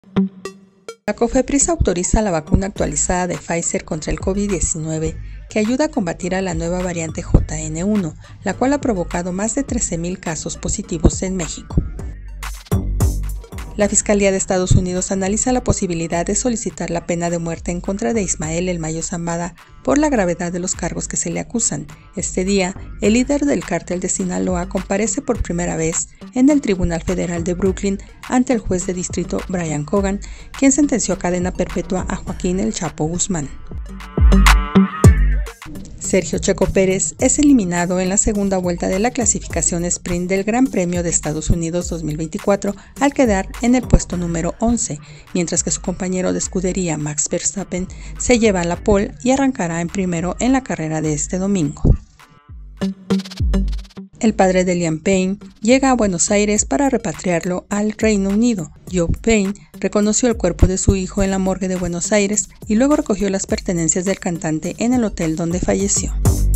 La COFEPRIS autoriza la vacuna actualizada de Pfizer contra el COVID-19 que ayuda a combatir a la nueva variante JN1, la cual ha provocado más de 13,000 casos positivos en México. La Fiscalía de Estados Unidos analiza la posibilidad de solicitar la pena de muerte en contra de Ismael El Mayo Zambada por la gravedad de los cargos que se le acusan. Este día, el líder del cártel de Sinaloa comparece por primera vez en el Tribunal Federal de Brooklyn ante el juez de distrito Brian Cogan, quien sentenció a cadena perpetua a Joaquín El Chapo Guzmán. Sergio Checo Pérez es eliminado en la segunda vuelta de la clasificación sprint del Gran Premio de Estados Unidos 2024 al quedar en el puesto número 11, mientras que su compañero de escudería Max Verstappen se lleva la pole y arrancará en primero en la carrera de este domingo. El padre de Liam Payne llega a Buenos Aires para repatriarlo al Reino Unido. Joe Payne reconoció el cuerpo de su hijo en la morgue de Buenos Aires y luego recogió las pertenencias del cantante en el hotel donde falleció.